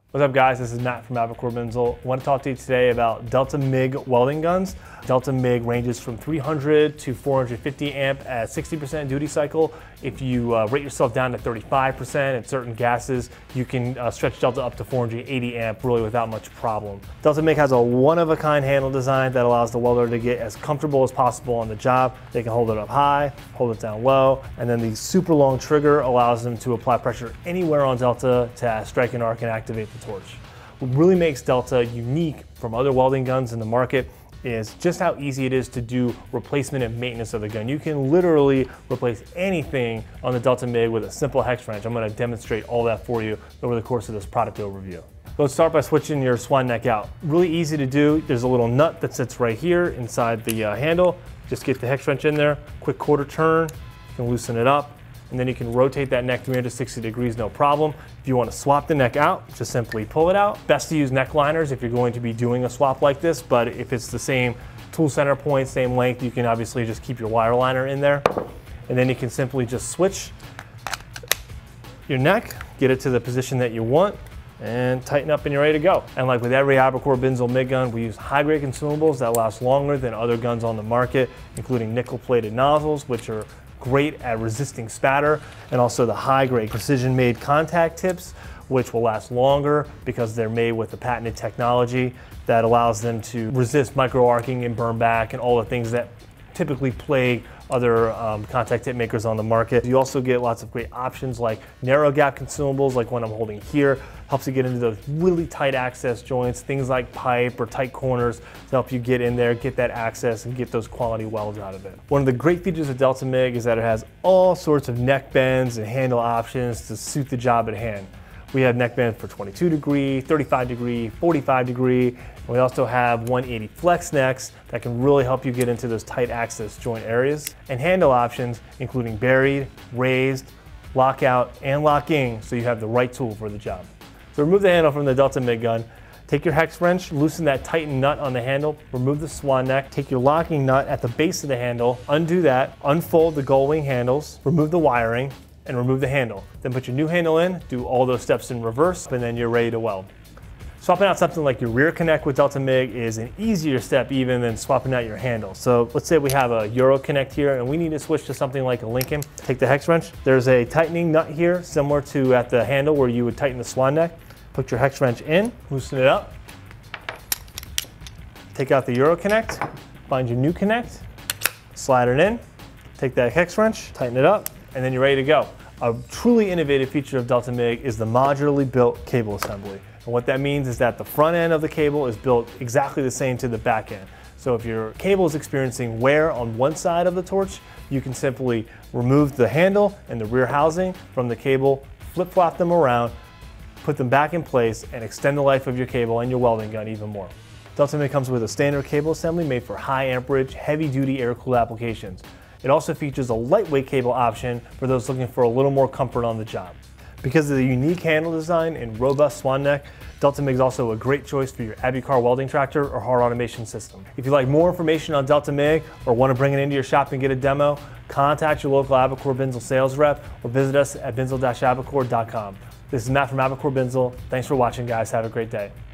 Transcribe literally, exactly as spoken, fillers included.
What's up guys, this is Matt from ABICOR BINZEL. I want to talk to you today about DELTA-MIG welding guns. DELTA-MIG ranges from three hundred to four hundred fifty amp at sixty percent duty cycle. If you uh, rate yourself down to thirty-five percent at certain gases, you can uh, stretch Delta up to four hundred eighty amp really without much problem. DELTA-MIG has a one-of-a-kind handle design that allows the welder to get as comfortable as possible on the job. They can hold it up high, hold it down low, and then the super long trigger allows them to apply pressure anywhere on Delta to strike an arc and activate the torch. What really makes Delta unique from other welding guns in the market is just how easy it is to do replacement and maintenance of the gun. You can literally replace anything on the DELTA-MIG with a simple hex wrench. I'm going to demonstrate all that for you over the course of this product overview. Let's start by switching your swan neck out. Really easy to do. There's a little nut that sits right here inside the uh, handle. Just get the hex wrench in there, quick quarter turn, you can loosen it up, and then you can rotate that neck three hundred sixty degrees, no problem. If you want to swap the neck out, just simply pull it out. Best to use neck liners if you're going to be doing a swap like this, but if it's the same tool center point, same length, you can obviously just keep your wire liner in there. And then you can simply just switch your neck, get it to the position that you want, and tighten up and you're ready to go. And like with every ABICOR BINZEL MIG gun, we use high-grade consumables that last longer than other guns on the market, including nickel-plated nozzles, which are great at resisting spatter, and also the high-grade precision-made contact tips, which will last longer because they're made with a patented technology that allows them to resist micro-arcing and burn back and all the things that typically plague other um, contact tip makers on the market. You also get lots of great options like narrow gap consumables, like one I'm holding here, helps you get into those really tight access joints, things like pipe or tight corners to help you get in there, get that access and get those quality welds out of it. One of the great features of DELTA-MIG is that it has all sorts of neck bends and handle options to suit the job at hand. We have neck bends for twenty-two degree, thirty-five degree, forty-five degree, and we also have one eighty flex necks that can really help you get into those tight access joint areas. And handle options including buried, raised, lockout, and locking, so you have the right tool for the job. So remove the handle from the DELTA-MIG gun, take your hex wrench, loosen that tightened nut on the handle, remove the swan neck, take your locking nut at the base of the handle, undo that, unfold the gull wing handles, remove the wiring, and remove the handle. Then put your new handle in, do all those steps in reverse, and then you're ready to weld. Swapping out something like your rear connect with DELTA-MIG is an easier step even than swapping out your handle. So let's say we have a Euro connect here and we need to switch to something like a Lincoln. Take the hex wrench. There's a tightening nut here similar to at the handle where you would tighten the swan neck. Put your hex wrench in, loosen it up. Take out the Euro connect, find your new connect, slide it in, take that hex wrench, tighten it up, and then you're ready to go. A truly innovative feature of DELTA-MIG is the modularly built cable assembly. And what that means is that the front end of the cable is built exactly the same to the back end. So if your cable is experiencing wear on one side of the torch, you can simply remove the handle and the rear housing from the cable, flip-flop them around, put them back in place, and extend the life of your cable and your welding gun even more. DELTA-MIG comes with a standard cable assembly made for high amperage, heavy-duty air-cooled applications. It also features a lightweight cable option for those looking for a little more comfort on the job. Because of the unique handle design and robust swan neck, DELTA-MIG is also a great choice for your ABICOR welding tractor or hard automation system. If you'd like more information on DELTA-MIG or want to bring it into your shop and get a demo, contact your local ABICOR BINZEL sales rep or visit us at binzel dash abicor dot com. This is Matt from ABICOR BINZEL. Thanks for watching, guys. Have a great day.